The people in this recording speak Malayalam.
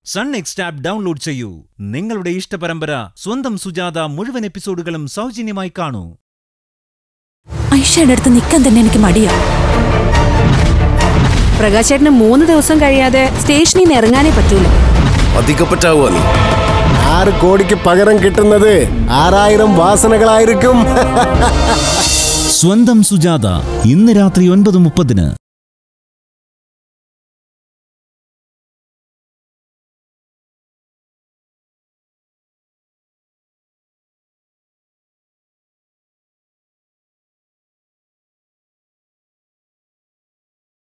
സൺ നെക്സ്റ്റ് ആപ്പ് ഡൗൺലോഡ് ചെയ്യൂ. നിങ്ങളുടെ ഇഷ്ടപരമ്പര സ്വന്തം സുജാത മുഴുവൻ എപ്പിസോഡുകളും സൗജന്യമായി കാണൂ. ഐഷയുടെ അടുത്ത് നിൽക്കാൻ തന്നെ എനിക്ക് മടിയാ. പ്രകാശേട്ടന് 3 ദിവസം കഴിയാതെ സ്റ്റേഷനിൽ നിന്ന് ഇറങ്ങാനേ പറ്റൂല. അധികപ്പറ്റാവോ നീ? 6 കോടിക്ക് പകരം കിട്ടുന്നത് 6000 വാസനകളായിരിക്കും. സ്വന്തം സുജാത ഇന്ന് രാത്രി 9:30.